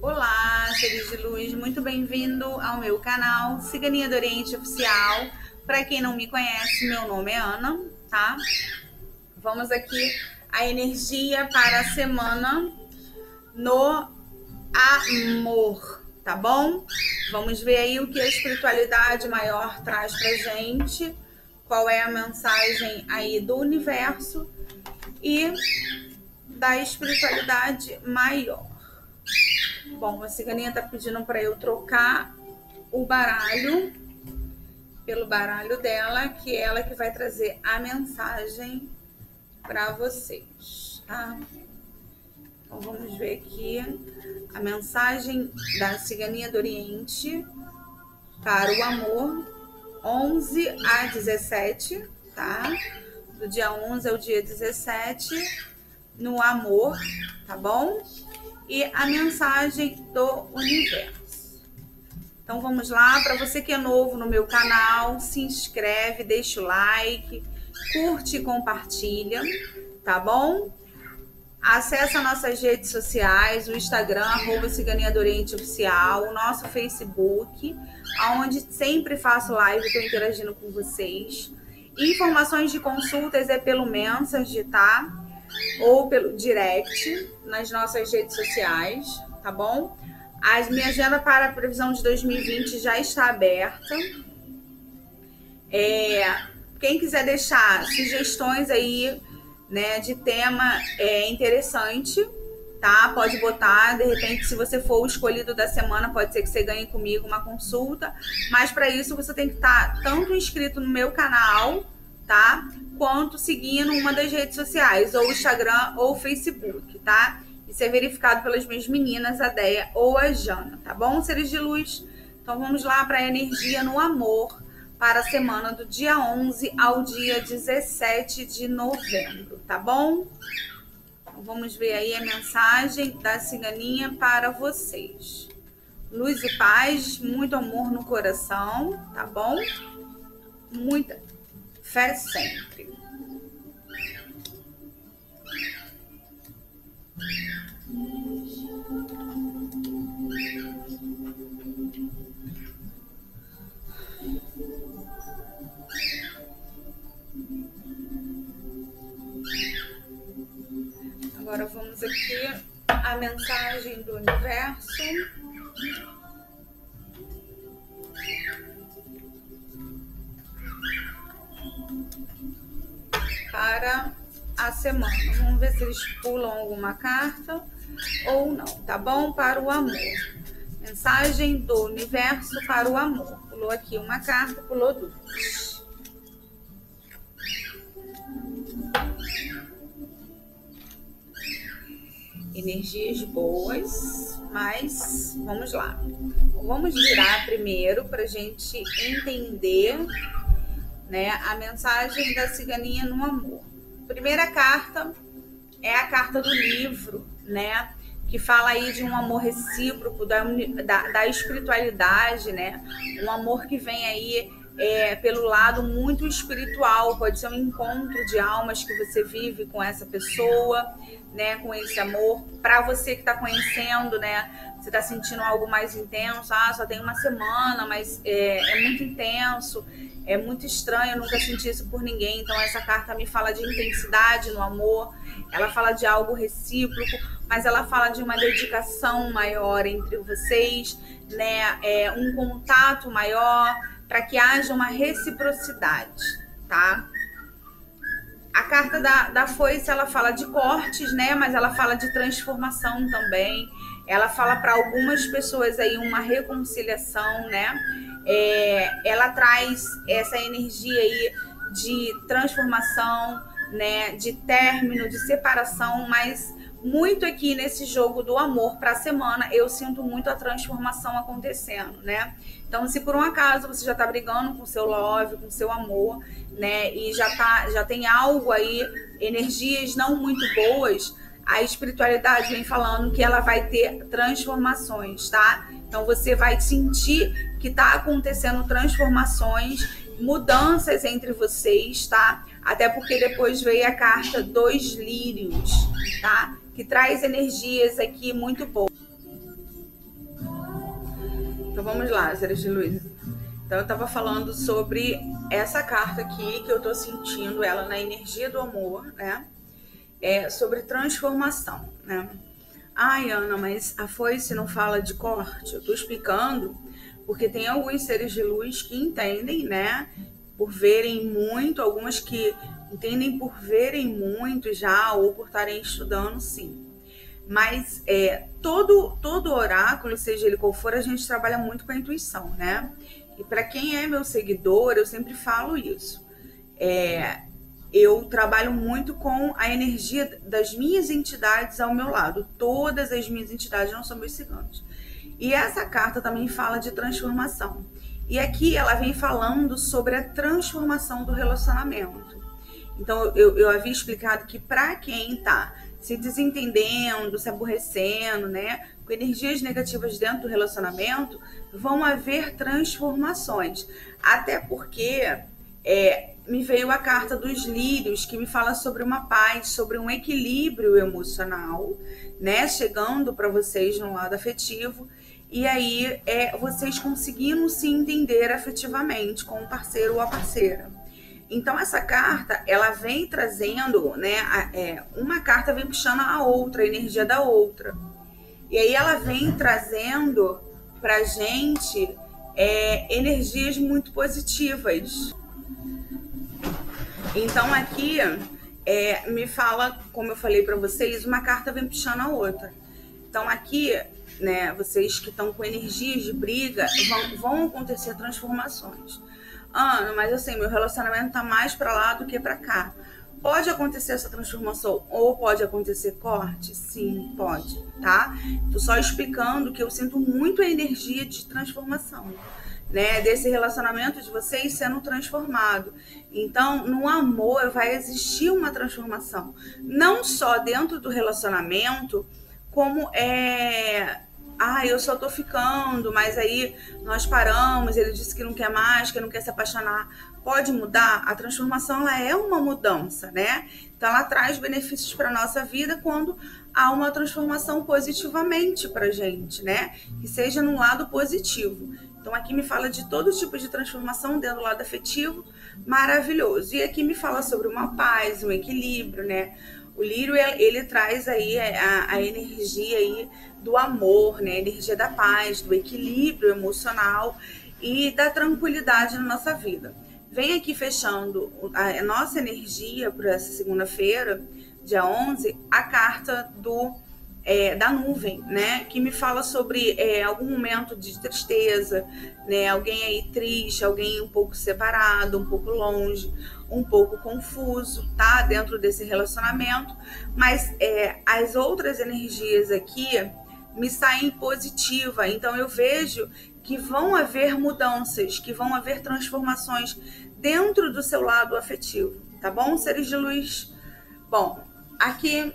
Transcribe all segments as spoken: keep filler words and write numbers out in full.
Olá, seres de luz, muito bem-vindo ao meu canal Ciganinha do Oriente Oficial. Para quem não me conhece, meu nome é Ana, tá? Vamos aqui a energia para a semana no amor, tá bom? Vamos ver aí o que a espiritualidade maior traz pra gente, qual é a mensagem aí do universo e da espiritualidade maior. Bom, a ciganinha tá pedindo para eu trocar o baralho pelo baralho dela, que é ela que vai trazer a mensagem para vocês, tá? Então vamos ver aqui a mensagem da ciganinha do Oriente para o amor, onze a dezessete, tá? Do dia onze ao dia dezessete, no amor, tá bom? E a mensagem do universo. Então vamos lá, para você que é novo no meu canal, se inscreve, deixa o like, curte e compartilha, tá bom? Acesse nossas redes sociais, o Instagram, arroba Ciganinha do Oriente Oficial, o nosso Facebook, onde sempre faço live, estou interagindo com vocês. Informações de consultas é pelo Mensage, tá? Ou pelo direct nas nossas redes sociais, tá bom? A minha agenda para a previsão de dois mil e vinte já está aberta. É, quem quiser deixar sugestões aí, né, de tema é interessante, tá? Pode botar, de repente, se você for o escolhido da semana, pode ser que você ganhe comigo uma consulta, mas para isso você tem que estar tanto inscrito no meu canal, tá? Quanto seguindo uma das redes sociais, ou Instagram ou Facebook, tá? Isso é verificado pelas minhas meninas, a Deia ou a Jana, tá bom, seres de luz? Então vamos lá para a energia no amor para a semana do dia onze ao dia dezessete de novembro, tá bom? Então vamos ver aí a mensagem da ciganinha para vocês. Luz e paz, muito amor no coração, tá bom? Muita fé sempre. Agora vamos aqui a mensagem do universo para a semana. Vamos ver se eles pulam alguma carta ou não, tá bom? Para o amor. Mensagem do universo para o amor. Pulou aqui uma carta, pulou duas. Energias boas, mas vamos lá. Vamos virar primeiro para a gente entender, né, a mensagem da ciganinha no amor. Primeira carta é a carta do livro, né, que fala aí de um amor recíproco, da, da, da espiritualidade, né, um amor que vem aí é, pelo lado muito espiritual, pode ser um encontro de almas que você vive com essa pessoa, né, com esse amor. Para você que está conhecendo, né, você está sentindo algo mais intenso, ah, só tem uma semana, mas é, é muito intenso, é muito estranho, eu nunca senti isso por ninguém. Então essa carta me fala de intensidade no amor, ela fala de algo recíproco, mas ela fala de uma dedicação maior entre vocês, né, é, um contato maior, para que haja uma reciprocidade, tá? A carta da, da foice, ela fala de cortes, né? Mas ela fala de transformação também. Ela fala para algumas pessoas aí uma reconciliação, né? É, ela traz essa energia aí de transformação, né? De término, de separação, mas muito aqui nesse jogo do amor para a semana, eu sinto muito a transformação acontecendo, né? Então, se por um acaso você já tá brigando com seu love, com seu amor, né? E já, tá, já tem algo aí, energias não muito boas, a espiritualidade vem falando que ela vai ter transformações, tá? Então, você vai sentir que tá acontecendo transformações, mudanças entre vocês, tá? Até porque depois veio a carta dos lírios, tá? Que traz energias aqui muito boas. Então vamos lá, seres de luz. Então eu tava falando sobre essa carta aqui, que eu tô sentindo ela na energia do amor, né? É sobre transformação, né? Ai, Ana, mas a foice não fala de corte? Eu tô explicando porque tem alguns seres de luz que entendem, né? Por verem muito, algumas que entendem por verem muito já, ou por estarem estudando, sim. Mas é, todo, todo oráculo, seja ele qual for, a gente trabalha muito com a intuição, né? E para quem é meu seguidor, eu sempre falo isso. É, eu trabalho muito com a energia das minhas entidades ao meu lado. Todas as minhas entidades não são meus ciganos. E essa carta também fala de transformação. E aqui ela vem falando sobre a transformação do relacionamento. Então eu, eu havia explicado que para quem está se desentendendo, se aborrecendo, né, com energias negativas dentro do relacionamento, vão haver transformações. Até porque é, me veio a carta dos lírios, que me fala sobre uma paz, sobre um equilíbrio emocional, né, chegando para vocês no lado afetivo. E aí é vocês conseguindo se entender afetivamente com o parceiro ou a parceira. Então essa carta, ela vem trazendo, né, é, uma carta vem puxando a outra, a energia da outra. E aí ela vem trazendo pra gente é, energias muito positivas. Então aqui é, me fala, como eu falei para vocês, uma carta vem puxando a outra. Então aqui, né, vocês que estão com energias de briga, vão, vão acontecer transformações. Ana, mas assim, meu relacionamento tá mais para lá do que para cá. Pode acontecer essa transformação ou pode acontecer corte? Sim, pode, tá? Tô só explicando que eu sinto muito a energia de transformação, né? Desse relacionamento de vocês sendo transformado. Então, no amor vai existir uma transformação. Não só dentro do relacionamento, como é... Ah, eu só tô ficando, mas aí nós paramos, ele disse que não quer mais, que não quer se apaixonar. Pode mudar? A transformação, ela é uma mudança, né? Então, ela traz benefícios para nossa vida quando há uma transformação positivamente pra gente, né? Que seja num lado positivo. Então, aqui me fala de todo tipo de transformação dentro do lado afetivo, maravilhoso. E aqui me fala sobre uma paz, um equilíbrio, né? O lírio, ele traz aí a, a energia aí do amor, né? A energia da paz, do equilíbrio emocional e da tranquilidade na nossa vida. Vem aqui fechando a nossa energia para essa segunda-feira, dia onze, a carta do, é, da nuvem, né? Que me fala sobre é, algum momento de tristeza, né? Alguém aí triste, alguém um pouco separado, um pouco longe, um pouco confuso, tá? Dentro desse relacionamento. Mas é, as outras energias aqui me saem positiva. Então eu vejo que vão haver mudanças, que vão haver transformações dentro do seu lado afetivo, tá bom, seres de luz? Bom, aqui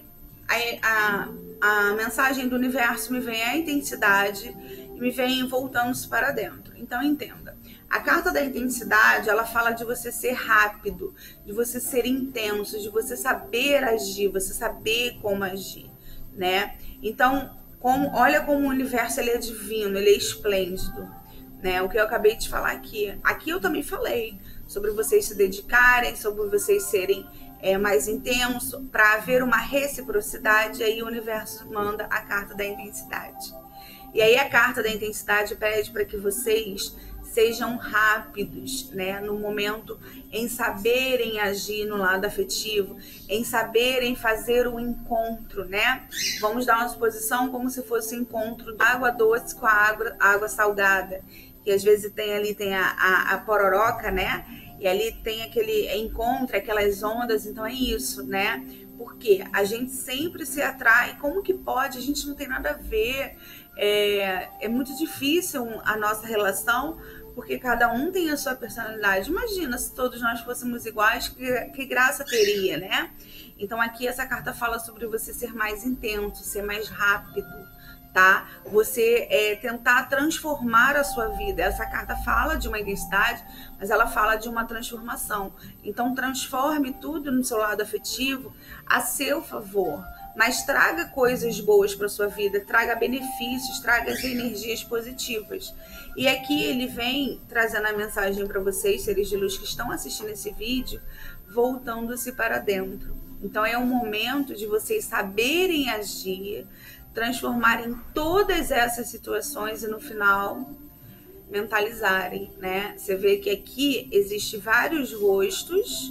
a, a, a mensagem do universo me vem a intensidade e me vem voltando-se para dentro. Então entenda, a carta da intensidade, ela fala de você ser rápido, de você ser intenso, de você saber agir, você saber como agir, né? Então, como, olha como o universo ele é divino, ele é esplêndido, né? O que eu acabei de falar aqui. Aqui eu também falei sobre vocês se dedicarem, sobre vocês serem é, mais intensos, para haver uma reciprocidade, aí o universo manda a carta da intensidade. E aí a carta da intensidade pede para que vocês sejam rápidos, né, no momento, em saberem agir no lado afetivo, em saberem fazer o encontro, né? Vamos dar uma suposição como se fosse o encontro da água doce com a água, água salgada, que às vezes tem ali tem a, a, a pororoca, né? E ali tem aquele encontro, aquelas ondas, então é isso, né? Porque a gente sempre se atrai, como que pode? A gente não tem nada a ver, é, é muito difícil a nossa relação, porque cada um tem a sua personalidade. Imagina se todos nós fôssemos iguais, que, que graça teria, né? Então aqui essa carta fala sobre você ser mais intenso, ser mais rápido, tá? Você é, tentar transformar a sua vida. Essa carta fala de uma identidade, mas ela fala de uma transformação. Então transforme tudo no seu lado afetivo a seu favor, mas traga coisas boas para sua vida, traga benefícios, traga as energias positivas. E aqui ele vem trazendo a mensagem para vocês, seres de luz que estão assistindo esse vídeo, voltando-se para dentro. Então é um momento de vocês saberem agir, transformarem todas essas situações e no final mentalizarem, né? Você vê que aqui existe vários rostos.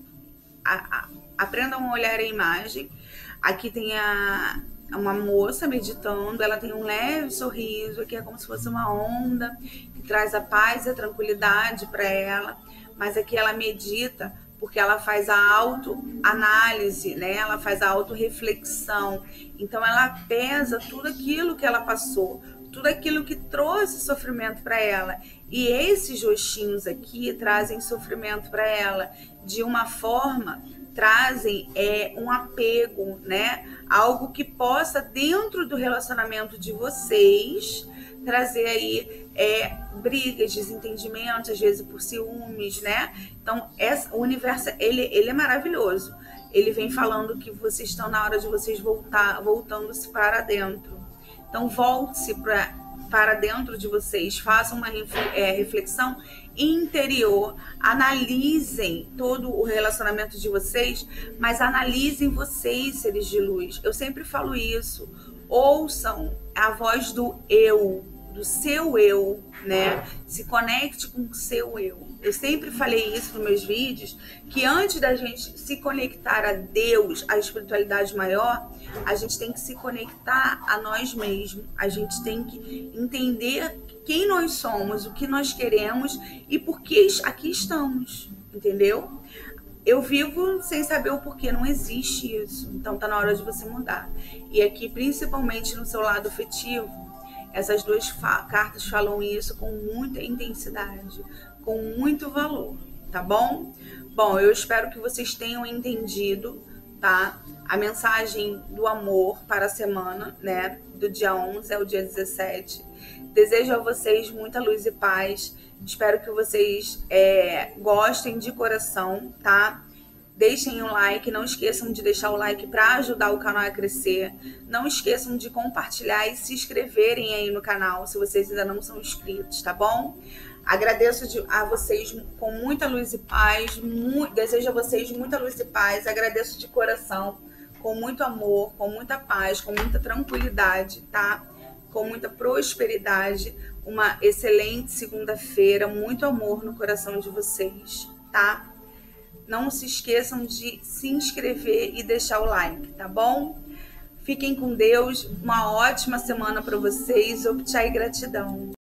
A, a, aprendam a olhar a imagem. Aqui tem a, uma moça meditando, ela tem um leve sorriso, aqui é como se fosse uma onda que traz a paz e a tranquilidade para ela, mas aqui ela medita porque ela faz a autoanálise, né? Ela faz a autorreflexão. Então ela pesa tudo aquilo que ela passou, tudo aquilo que trouxe sofrimento para ela. E esses rostinhos aqui trazem sofrimento para ela de uma forma, trazem é, um apego, né? Algo que possa, dentro do relacionamento de vocês, trazer aí é, brigas, desentendimentos, às vezes por ciúmes, né? Então, essa, o universo, ele, ele é maravilhoso. Ele vem falando que vocês estão na hora de vocês voltar, voltando-se para dentro. Então, volte-se para, para dentro de vocês, façam uma é, reflexão interior, analisem todo o relacionamento de vocês, mas analisem vocês, seres de luz. Eu sempre falo isso. Ouçam a voz do eu, do seu eu, né? Se conecte com o seu eu. Eu sempre falei isso nos meus vídeos, que antes da gente se conectar a Deus, a espiritualidade maior, a gente tem que se conectar a nós mesmos. A gente tem que entender quem nós somos, o que nós queremos e por que aqui estamos, entendeu? Eu vivo sem saber o porquê, não existe isso. Então tá na hora de você mudar. E aqui, principalmente no seu lado afetivo, essas duas fa- cartas falam isso com muita intensidade, com muito valor, tá bom? Bom, eu espero que vocês tenham entendido, tá? A mensagem do amor para a semana, né? Do dia onze ao dia dezessete. Desejo a vocês muita luz e paz. Espero que vocês é, gostem de coração, tá? Deixem o like, não esqueçam de deixar o like para ajudar o canal a crescer. Não esqueçam de compartilhar e se inscreverem aí no canal, se vocês ainda não são inscritos, tá bom? Agradeço de, a vocês com muita luz e paz, mu- desejo a vocês muita luz e paz, agradeço de coração, com muito amor, com muita paz, com muita tranquilidade, tá? Com muita prosperidade, uma excelente segunda-feira, muito amor no coração de vocês, tá? Não se esqueçam de se inscrever e deixar o like, tá bom? Fiquem com Deus, uma ótima semana para vocês, obtchai gratidão.